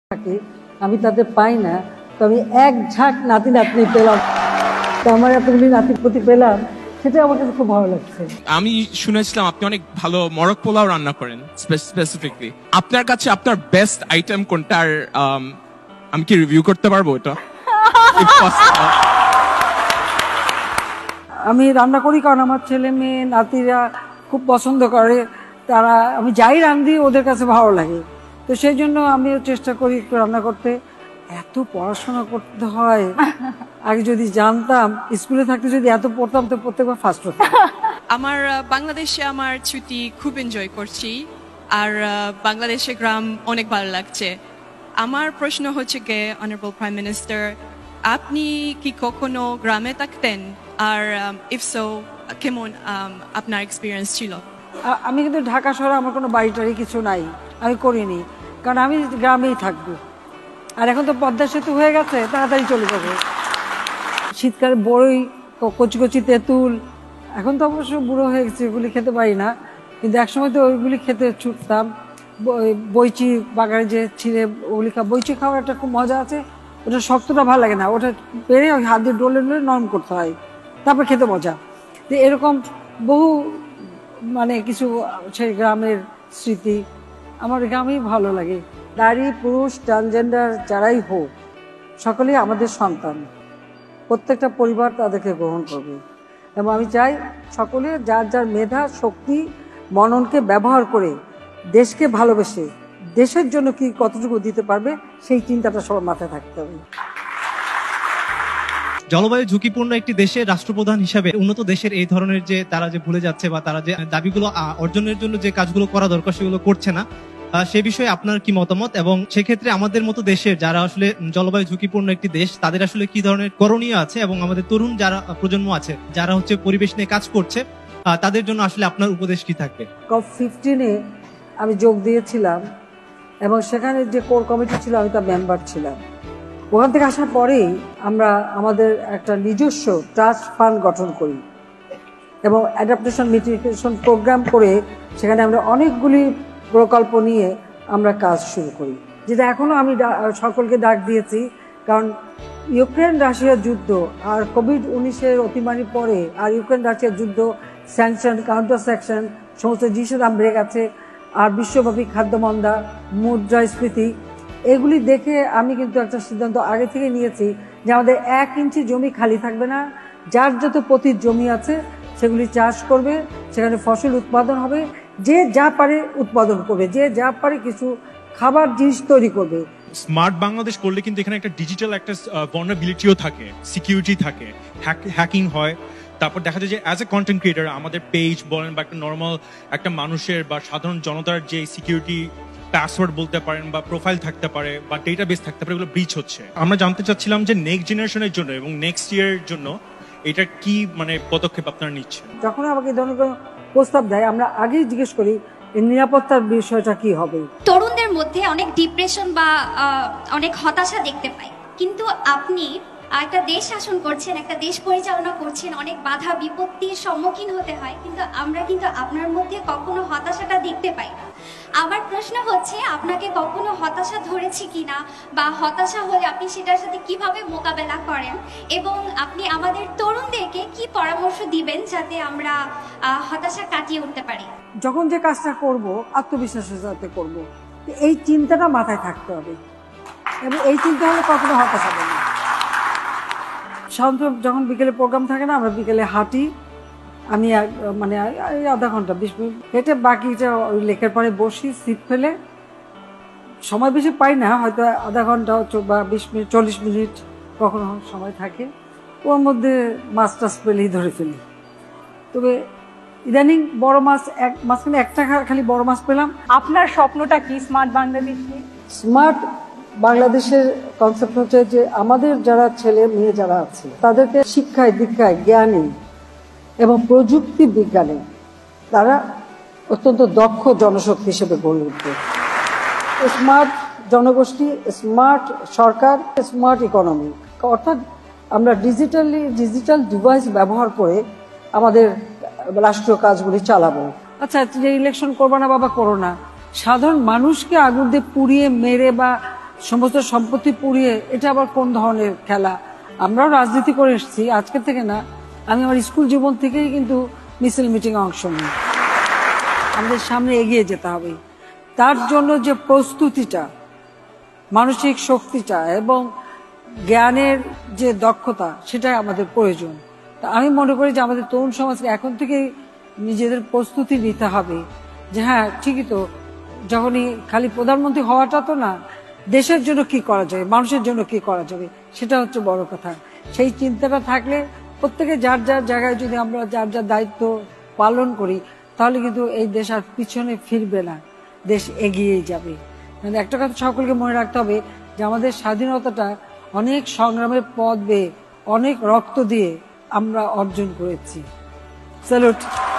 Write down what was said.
থাকে আমি তাদের পাই না, তো আমি এক ঝাঁক নাতি নাতনি পেলাম, তো আমার এতগুলি নাতিপতি পেলাম, সেটা আমার কাছে খুব ভালো লাগছে। আমি শুনেছিলাম আপনি অনেক ভালো মরক পোলাও রান্না করেন স্পেসিফিকলি। আপনার কাছে আপনার বেস্ট আইটেম কোনটা? আর আমি কি রিভিউ করতে পারবো এটা? আমি রান্না করি কারণ আমার ছেলে মেয়ে নাতিরা খুব পছন্দ করে, তারা আমি যাই রান্ধি ওদের কাছে ভালো লাগে, তো সেই জন্য আমিও চেষ্টা করি একটু রান্না করতে। এত পড়াশোনা করতে হয়, আগে যদি জানতাম, স্কুলে থাকতে যদি এত পড়তাম তো প্রত্যেকবার ফার্স্ট হতাম। আমার বাংলাদেশে আমার ছুটি খুব এনজয় করছি, আর বাংলাদেশে গ্রাম অনেক ভালো লাগছে। আমার প্রশ্ন হচ্ছে গিয়ে, অনারেবল প্রাইম মিনিস্টার, আপনি কি কখনো গ্রামে থাকতেন? আর ইফ সো, কেমন আপনার এক্সপিরিয়েন্স ছিল? আমি কিন্তু ঢাকা শহরে আমার কোনো বাড়িটারি কিছু নাই, আমি করিনি, কারণ আমি গ্রামেই থাকবো। আর এখন তো পদ্মা সেতু হয়ে গেছে, তাড়াতাড়ি চলে যাবো। শীতকালে বড়ই, কচি কচি তেঁতুল, এখন তো অবশ্য বুড়ো হয়ে গেছে, ওগুলি খেতে পারি না, কিন্তু একসময় তো ওইগুলি খেতে ছুটতাম। বইচি বাগানে যে ছিঁড়ে ওগুলি বইচি খাওয়ার একটা খুব মজা আছে, ওটা শক্তটা ভালো লাগে না, ওটা পেরে ওই হাত দিয়ে ডলে ডলে নরম করতে হয়, তারপর খেতে মজা। তো এরকম বহু কিছু সেই গ্রামের স্মৃতি আমার গ্রামেই ভালো লাগে। নারী পুরুষ ট্রান্সজেন্ডার যারাই হোক, সকলেই আমাদের সন্তান, প্রত্যেকটা পরিবার তাদেরকে গ্রহণ করবে, এবং আমি চাই সকলে যার যার মেধা শক্তি মননকে ব্যবহার করে দেশকে ভালোবেসে দেশের জন্য কি কতটুকু দিতে পারবে সেই চিন্তাটা সবার মাথায় থাকতে হবে। জলবায়ু ঝুঁকিপূর্ণ একটি দেশের রাষ্ট্রপ্রধান হিসাবে উন্নত দেশের এই ধরনের যে তারা যে ভুলে যাচ্ছে বা তারা যে দাবিগুলো অর্জনের জন্য যে কাজগুলো করা দরকার সেগুলো করছে না, সে বিষয়ে আপনার কি মতামত? এবং সেক্ষেত্রে আমাদের মতো দেশের যারা আসলে জলবায়ু ঝুঁকিপূর্ণ একটি দেশ, তাদের আসলে কি ধরনের করণীয় আছে, এবং আমাদের তরুণ যারা প্রজন্ম আছে যারা পরিবেশ নিয়ে কাজ করছে, তাদের জন্য আসলে আপনার উপদেশ কি থাকবে? COP15-এ আমি যোগ দিয়েছিলাম, এবং সেখানে যে কোর কমিটি ছিল আমি তার মেম্বার ছিলাম। ওখান থেকে আসার পরেই আমরা আমাদের একটা নিজস্ব ট্রাস্ট ফান্ড গঠন করি এবং অ্যাডাপ্টেশন মিটিগেশন প্রোগ্রাম করে সেখানে আমরা অনেকগুলি প্রকল্প নিয়ে আমরা কাজ শুরু করি, যেটা এখনও আমি সকলকে ডাক দিয়েছি। কারণ ইউক্রেন রাশিয়ার যুদ্ধ আর COVID-19-এর অতিমারির পরে আর ইউক্রেন রাশিয়ার যুদ্ধ, স্যাংশন, কাউন্টার স্যাংশন, সমস্ত জিনিসের দাম বেড়ে গেছে, আর বিশ্বব্যাপী খাদ্যমন্দা, মুদ্রাস্ফীতি, এগুলি দেখে আমি কিন্তু একটা সিদ্ধান্ত আগে থেকে নিয়েছি যে আমাদের 1 ইঞ্চি জমি খালি থাকবে না, যার যত পতিত জমি আছে সেগুলি চাষ করবে, সেখানে ফসল উৎপাদন হবে, যে যা পারে উৎপাদন করবে, যে যা পারে কিছু খাবার জিনিস তৈরি করবে। স্মার্ট বাংলাদেশ করলে কিন্তু এখানে একটা ডিজিটাল একটা ভালনারেবিলিটিও থাকে, সিকিউরিটি থাকে, হ্যাকিং হয়। তারপর দেখা যায় যে অ্যাজ এ কন্টেন্ট ক্রিয়েটার আমাদের পেজ বলেন বা একটা নর্মাল একটা মানুষের বা সাধারণ জনতার যে সিকিউরিটি পাসওয়ার্ড বলতে পারেন বা প্রোফাইল থাকতে পারে বা ডেটাবেস থাকতে পারে, এগুলো ব্রিচ হচ্ছে। আমরা জানতে চাচ্ছিলাম যে নেক্সট জেনারেশনের জন্য এবং নেক্সট ইয়ারের জন্য এটা কি পদক্ষেপ আপনারা নিচ্ছেন? যখন আমাকে এই ধরনের কোনো প্রস্তাব দেয় আমরা আগেই জিজ্ঞেস করি এই নিরাপত্তার বিষয়টা কি হবে। তরুণদের মধ্যে অনেক ডিপ্রেশন বা অনেক হতাশা দেখতে পাই, কিন্তু আপনি একটা দেশ শাসন করছেন, একটা দেশ পরিচালনা করছেন, অনেক বাধা বিপত্তির সম্মুখীন হতে হয়, কিন্তু আমরা কিন্তু আপনার মধ্যে কখনো হতাশাটা দেখতে পাই না। আমার প্রশ্ন হচ্ছে, আপনাকে কখনো হতাশা ধরেছে কিনা, বা হতাশা হলে আপনি সেটার সাথে কিভাবে মোকাবেলা করেন, এবং আপনি আমাদের তরুণদেরকে কি পরামর্শ দিবেন যাতে আমরা হতাশা কাটিয়ে উঠতে পারি? যখন যে কাজটা করব আত্মবিশ্বাসের সাথে করব, এই চিন্তাটা মাথায় থাকতে হবে, এবং এই চিন্তা হলে কখনো হতাশা হবে না। সাধারণত যখন বিকেলে প্রোগ্রাম থাকে না, আমরা বিকেলে হাঁটি, আমি আধা ঘন্টা 20 মিনিট হেঁটে বাকিটা ওই লেকের পরে বসি সিট ফেলে, সময় বেশি পাই না, হয়তো আধা ঘন্টা বা 20 মিনিট 40 মিনিট কখনো সময় থাকে, ওর মধ্যে মাছ টাছ পেলেই ধরে ফেলি। তবে ইদানিং বড় মাছ মাঝখানে একটা খালি বড় মাছ পেলাম। আপনার স্বপ্নটা কি স্মার্ট বাংলাদেশ নিয়ে? স্মার্ট বাংলাদেশের কনসেপ্ট হচ্ছে যে আমাদের যারা ছেলে মেয়ে যারা আছে তাদেরকে শিক্ষায় দীক্ষায় জ্ঞানে এবং প্রযুক্তি বিজ্ঞানে তারা অত্যন্ত দক্ষ জনশক্তি হিসেবে গড়ে উঠবে। স্মার্ট জনগোষ্ঠী, স্মার্ট সরকার, স্মার্ট ইকোনমি, অর্থাৎ আমরা ডিজিটাল ডিভাইস ব্যবহার করে আমাদের রাষ্ট্রীয় কাজগুলি চালাবো। আচ্ছা, যে ইলেকশন করবো না বাবা, করো না, সাধারণ মানুষকে আগুন দিয়ে পুড়িয়ে মেরে বা সমস্ত সম্পত্তি পুড়িয়ে, এটা আবার কোন ধরনের খেলা? আমরাও রাজনীতি করে এসেছি, আজকে থেকে না। আমি আমার স্কুল জীবন থেকেই কিন্তু মিছিল মিটিং অংশ নিই। আমাদের সামনে এগিয়ে যেতে হবে, তার জন্য যে প্রস্তুতিটা, মানসিক শক্তিটা এবং জ্ঞানের যে দক্ষতা, সেটাই আমাদের প্রয়োজন। তা আমি মনে করি যে আমাদের তরুণ সমাজকে এখন থেকে নিজেদের প্রস্তুতি নিতে হবে যে হ্যাঁ ঠিকই তো, যখনই খালি প্রধানমন্ত্রী হওয়াটা তো না, দেশের জন্য কি করা যাবে, মানুষের জন্য কি করা যাবে, সেটা হচ্ছে বড় কথা। সেই চিন্তাটা থাকলে প্রত্যেকে যার যার জায়গায় যদি আমরা যার যার দায়িত্ব পালন করি, তাহলে কিন্তু এই দেশ আর পিছনে ফিরবে না, দেশ এগিয়েই যাবে। মানে একটা কথা সকলকে মনে রাখতে হবে যে আমাদের স্বাধীনতাটা অনেক সংগ্রামের পথ বেয়ে, অনেক রক্ত দিয়ে আমরা অর্জন করেছি। স্যালুট।